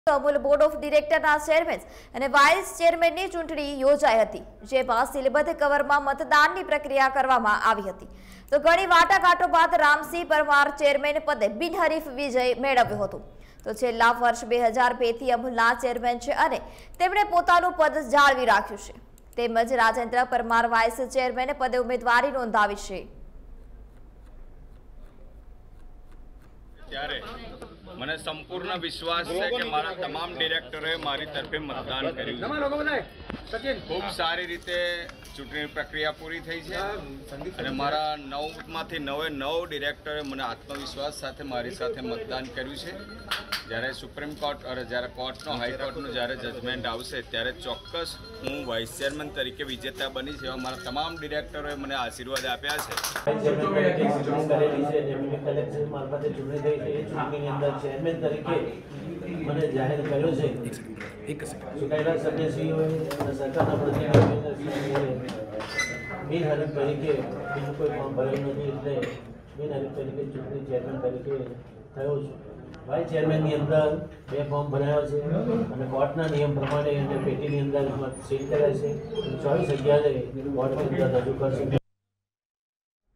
Amul board of ડિરેક્ટરના chairman અને vice ચેરમેનની ચૂંટણી યોજાઈ હતી, જેમાં સીલબદ્ધ કવરમાં મતદાનની પ્રક્રિયા કરવામાં આવી હતી. તો ઘણી વાટાઘાટો બાદ રામસિંહ પરમાર ચેરમેન પદે બિનહરીફ વિજય મેળવ્યો હતો. તો છેલ્લા વર્ષ 2002થી અમૂલના ચેરમેન છે અને તેમણે પોતાનું પદ જાળવી રાખ્યું છે. તેમજ રાજેન્દ્ર પરમાર વાઇસ ચેરમેન પદે ઉમેદવારી નોંધાવી છે. ત્યારે મને સંપૂર્ણ વિશ્વાસ છે કે મારા તમામ ડિરેક્ટરોએ મારી તરફે મતદાન કર્યું છે. ખૂબ સારી રીતે ચૂંટણી પ્રક્રિયા પૂરી થઈ છે અને મારા 9માંથી 9 ડિરેક્ટરોએ મને આત્મવિશ્વાસ સાથે મારી સાથે મતદાન કર્યું છે. જ્યારે સુપ્રીમ કોર્ટ અને જ્યારે કોર્ટનો હાઈકોર્ટનું જ્યારે જજમેન્ટ આવશે ત્યારે ચોક્કસ હું વાઇસ ચેરમેન તરીકે વિજેતા બનીશ એવા મારા તમામ ડિરેક્ટરોએ મને આશીર્વાદ આપ્યા છે. ચેરમેન તરીકે મને જાહેર કર્યો છે. ચૂંટાયેલા સભ્યશ્રીઓએ અને સરકારના પ્રતિનિધિઓએ બિનહરીફ તરીકે બીજું કોઈ ફોર્મ ભરેલું નથી, એટલે બિનહરીફ તરીકે ચૂંટણી ચેરમેન તરીકે થયો છું. વાઇસ ચેરમેનની અંદર 2 ફોર્મ ભરાયા છે અને કોર્ટના નિયમ પ્રમાણે એને પેટીની અંદર સીલ કરાય છે. 24 જગ્યાએ કોર્ટની અંદર રજૂ કરશે.